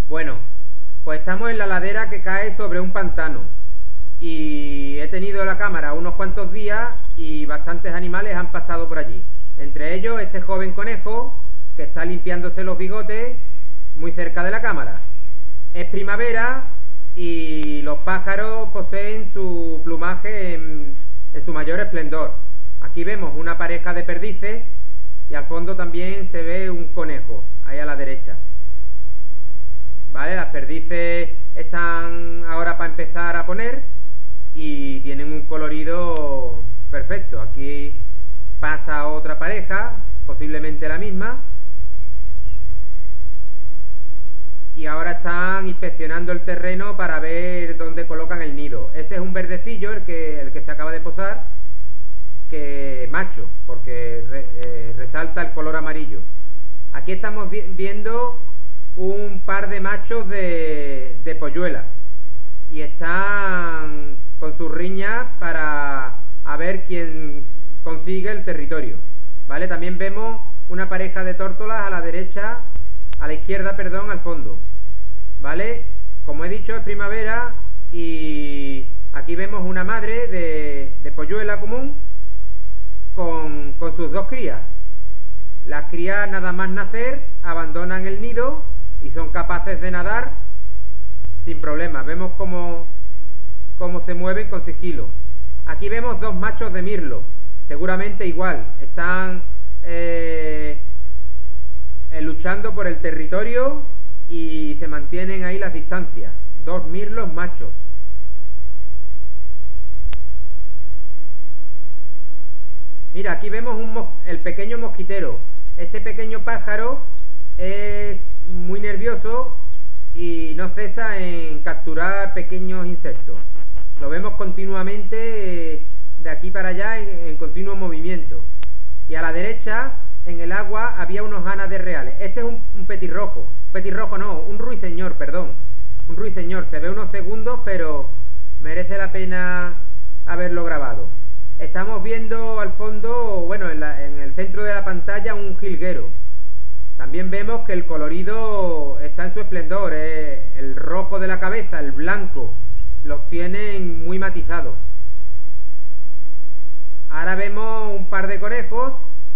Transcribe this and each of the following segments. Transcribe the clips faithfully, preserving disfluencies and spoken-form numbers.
Bueno, pues estamos en la ladera que cae sobre un pantano y he tenido la cámara unos cuantos días y bastantes animales han pasado por allí. Entre ellos este joven conejo que está limpiándose los bigotes muy cerca de la cámara. Es primavera y los pájaros poseen su plumaje en, en su mayor esplendor. Aquí vemos una pareja de perdices y al fondo también se ve un conejo, ahí a la derecha. ¿Vale? Las perdices están ahora para empezar a poner y tienen un colorido perfecto. Aquí pasa otra pareja, posiblemente la misma, y ahora están inspeccionando el terreno para ver dónde colocan el nido. Ese es un verdecillo, el que, el que se acaba de posar, que macho, porque re, eh, resalta el color amarillo. Aquí estamos viendo un par de machos de, de polluela y están con sus riñas para a ver quién consigue el territorio. ¿Vale? También vemos una pareja de tórtolas a la derecha, a la izquierda, perdón, al fondo. ¿Vale? Como he dicho, es primavera y aquí vemos una madre de, de polluela común con, con sus dos crías. Las crías, nada más nacer, abandonan el nido y son capaces de nadar sin problemas. Vemos cómo, cómo se mueven con sigilo. Aquí vemos dos machos de mirlo, seguramente igual, están eh, eh, luchando por el territorio y se mantienen ahí las distancias. Dos mirlos machos. Mira, aquí vemos un mos el pequeño mosquitero. Este pequeño pájaro es muy nervioso y no cesa en capturar pequeños insectos. Lo vemos continuamente de aquí para allá en, en continuo movimiento. Y a la derecha, en el agua, había unos ánades reales. Este es un, un petirrojo. Petirrojo no, un ruiseñor, perdón. Un ruiseñor. Se ve unos segundos, pero merece la pena haberlo grabado. Estamos viendo al fondo, bueno, en, la, en el centro de la pantalla, un jilguero. También vemos que el colorido está en su esplendor, ¿eh? El rojo de la cabeza, el blanco, los tienen muy matizados. Ahora vemos un par de conejos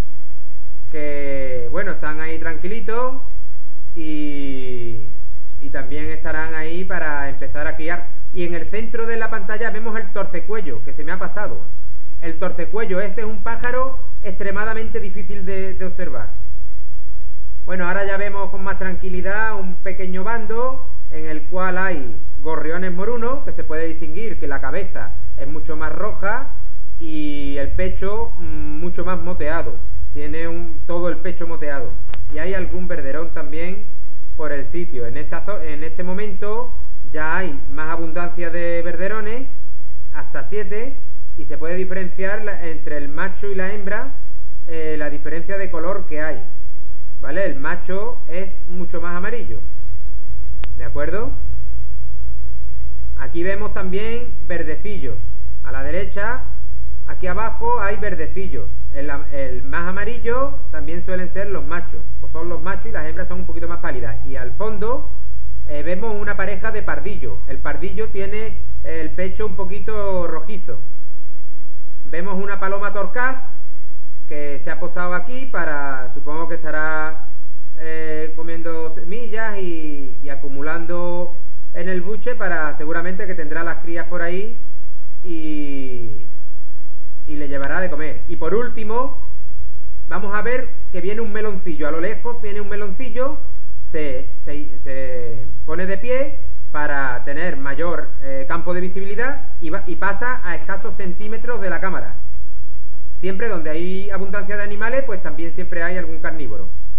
que, bueno, están ahí tranquilitos y, y también estarán ahí para empezar a criar. Y en el centro de la pantalla vemos el torcecuello, que se me ha pasado. El torcecuello, ese es un pájaro extremadamente difícil de, de observar. Bueno, ahora ya vemos con más tranquilidad un pequeño bando en el cual hay gorriones morunos, que se puede distinguir que la cabeza es mucho más roja y el pecho mmm, mucho más moteado. Tiene un, todo el pecho moteado. Y hay algún verderón también por el sitio. En, esta, en este momento ya hay más abundancia de verderones, hasta siete, y se puede diferenciar la, entre el macho y la hembra, eh, la diferencia de color que hay. ¿Vale? El macho es mucho más amarillo. ¿De acuerdo? Aquí vemos también verdecillos. A la derecha, aquí abajo, hay verdecillos. El, el más amarillo también suelen ser los machos. O son los machos y las hembras son un poquito más pálidas. Y al fondo eh, vemos una pareja de pardillo. El pardillo tiene el pecho un poquito rojizo. Vemos una paloma torcaz que se ha posado aquí para, supongo que estará eh, comiendo semillas y, y acumulando en el buche para, seguramente que tendrá las crías por ahí y, y le llevará de comer. Y por último, vamos a ver que viene un meloncillo, a lo lejos viene un meloncillo, se, se, se pone de pie para tener mayor eh, campo de visibilidad y, va, y pasa a escasos centímetros de la cámara. Siempre donde hay abundancia de animales, pues también siempre hay algún carnívoro.